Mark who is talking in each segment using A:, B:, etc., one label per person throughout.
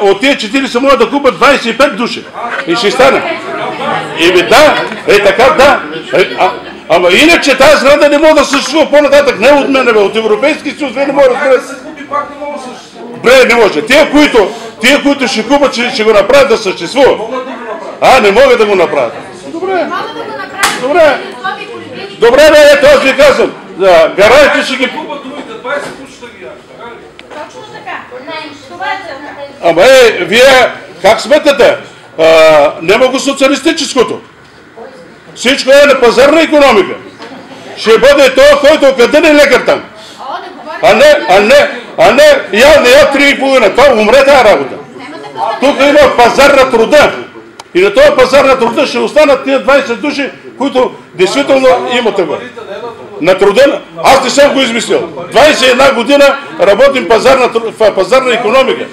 A: от тия 40 могат да купат 25 души. И ще стане. Да, така да. Ама иначе тази сграда не може да съществува по-нататък. Не от мене, от Европейски съюз, вие не може да разберете. Бре, не може. Тия, които ще купат, ще го направят да съществува. Не могат да го направят. Добре. Добре, ето аз ви казвам. Гаражите ще ги...
B: Точно така. Това е целта.
A: Ама вие как сметате? Няма го социалистическото. Всичко е на пазарна икономика. Ще бъде това, който къде не лекар там. А не, я 3,5. Това умре тази работа. Тук има пазар на труда. И на този пазар на труда ще останат тия 20 души, които действително имат това. На труда, аз не съм го измислил. 21 година работим в пазарна икономика.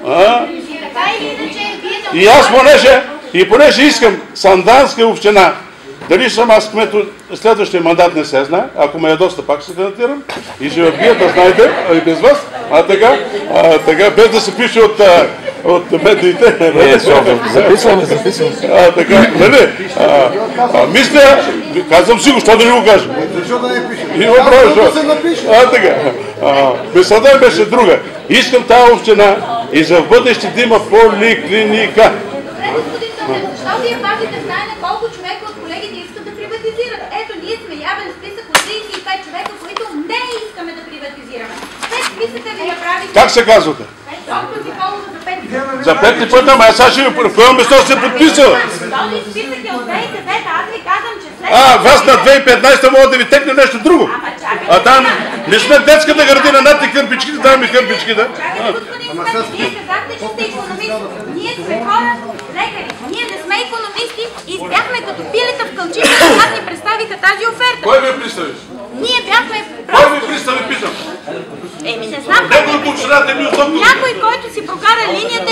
A: И аз понеже искам Санданска община, дали съм аз кмет следващия мандат не се знае, ако ме доста пак се кандидатирам и ще вие да знаете, и без вас, така, без да се пише от медиите.
C: Записваме.
A: Така, нали? Мисля, казвам си го, що да не го кажа.
D: Защо да не пише?
A: Има право, така. Мисълта беше друга. Искам тази община и за в бъдеще да има поликлиника.
B: Защо вие пазите в тайна колко човека от колегите искат да приватизират? Ето, ние сме явен списък от 35 човека, които не искаме да приватизираме. След списъка ви направихме...
A: Как се казвате?
B: Доктор Николова за 5 пъти.
A: За 5 пъти, ама аз ще ви... В кое место се подписала?
B: Този списък е от 2009, аз ви казвам, че след...
A: Вас на 2015 мога да ви текне нещо друго.
B: Ама чакайте.
A: Там не сме детската градина, над и кърпичките, дай ми кърпички, да.
B: Чакайте, господин Кмет, вие казахте, че сте икономист. Ние сме хора, лекари. Ние не сме икономисти и бяхме като пилета в кълчите, когато ни представиха тази оферта.
A: Кой ви представи?
B: Ние бяхме
A: Кой ви представи, питам?
B: Не знам. Някой, който си прокара линията и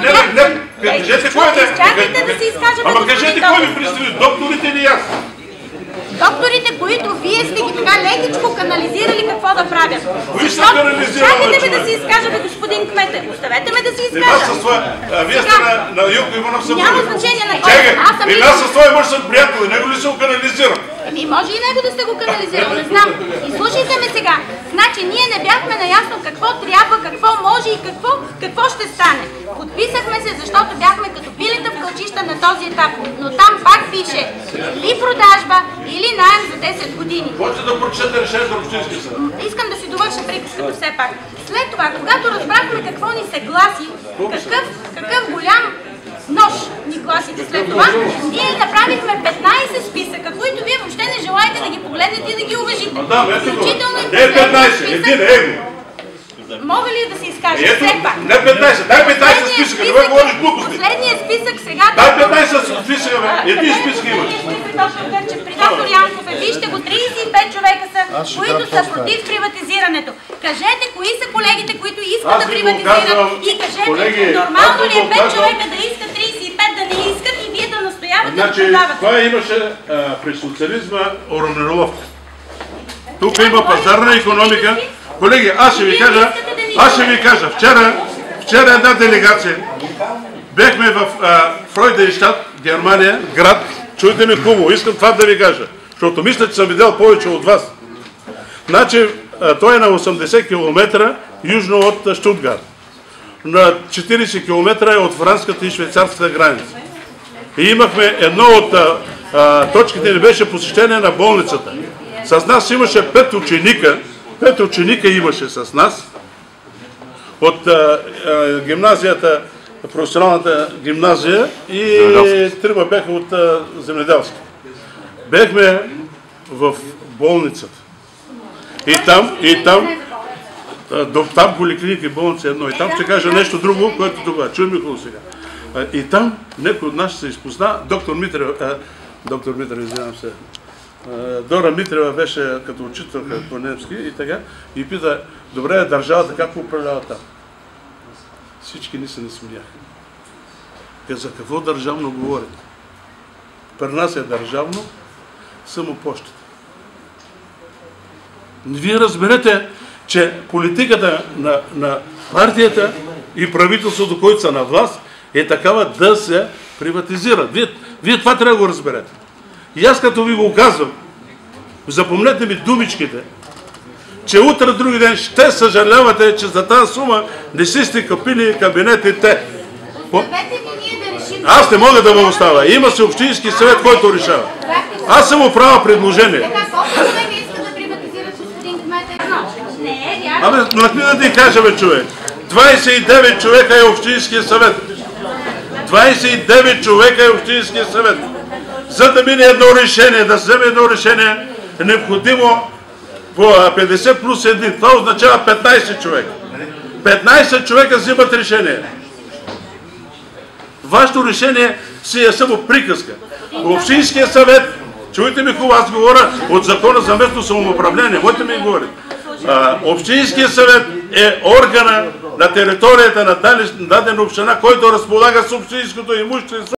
A: кажете кой е.
B: Чакайте да се изкажа.
A: Ама кажете кой ви представи, докторите или аз?
B: Докторите, които вие сте ги така лекичко канализирали какво да правят.
A: Кои са канализирали?
B: Чакайте ме да се изкажа, господин Кмете. Оставете ме да се изкажа.
A: Вие сте на Юлко Иванов съпруг.
B: Няма значение на кой.
A: Аз с твой мъж съм приятел и него ли се го канализирам?
B: Може и него да сте го канализирал, не знам. И слушайте ме сега. Значи ние не бяхме наясно какво трябва, какво може и какво ще стане. Подписахме се, защото бяхме като пилета в кълчища на този етап. Но там пак пише или продажба, или наем за 10 години.
A: Можете да прочете решението на Общинския съд.
B: Искам да си довърша приказката все пак. След това, когато разбрахме какво ни се гласи, какъв голям нож ни гласите след това, ние направихме 15 списъка, които вие въобще не желаете да ги погледнете и да ги уважите. Включително и последния списък. Мога ли да се изкажа все пак?
A: Не 15, дай 15 списъка, не ме говориш глупости.
B: Последния списък сега...
A: Дай 15 списъка, бе. Един списък имаш.
B: При доктор Янков вижте го, 35 човека са, които са против приватизирането. Кажете кои са колегите, които искат да приватизират и кажете, нормално ли е 5 човека да искат, 35 да не искат и вие да настоявате да продавате.
A: Това имаше при социализма уравниловка. Тук има пазарна икономика. Колеги, аз ще ви кажа, вчера една делегация, бехме в Фройденщат, Германия, град, чуйте ми хубаво, искам това да ви кажа, защото мисля, че съм видял повече от вас. Значи, той е на 80 км южно от Штутгарт, на 40 км е от франската и швейцарската граница. И имахме едно от точките, ни беше посещение на болницата. С нас имаше 5 ученика, 5 ученика имаше с нас от гимназията, професионалната гимназия и 3 бяха от земеделски. Бехме в болницата. И там поликлиника и болница едно. И там ще кажа нещо друго, което тогава. Чуй ми хубаво сега. И там някой от нас се изпозна, доктор Митрева, извинявам се, Дора Митрева беше като учителка по немски и така, и пита, добре, държавата как управлява там? Всички ни се насмеяха. За какво държавно говорите? При нас е държавно, само почтата. Вие разберете, че политиката на партията и правителството, които са на власт, е такава да се приватизират. Вие това трябва да го разберете. И аз като ви го казвам, запомнете ми думичките, че утре други ден ще съжалявате, че за тази сума не си сте купили кабинетите. Аз не мога да ме оставя. Има се общински съвет, който решава. Аз съм оправил предложение. Абе, нахни да ти кажа, бе, човек. 29 човека е общинския съвет. 29 човека е общинския съвет. За да мине едно решение, да вземе едно решение, е необходимо по 50 плюс 1. Това означава 15 човека. 15 човека взимат решение. Вашето решение си е само приказка. Общинския съвет, чуйте ми хубаво, аз говоря от закона за местно самоуправление, можете ми говори. Общинския съвет е органа на територията на дадена община, който разполага с общинското имущество.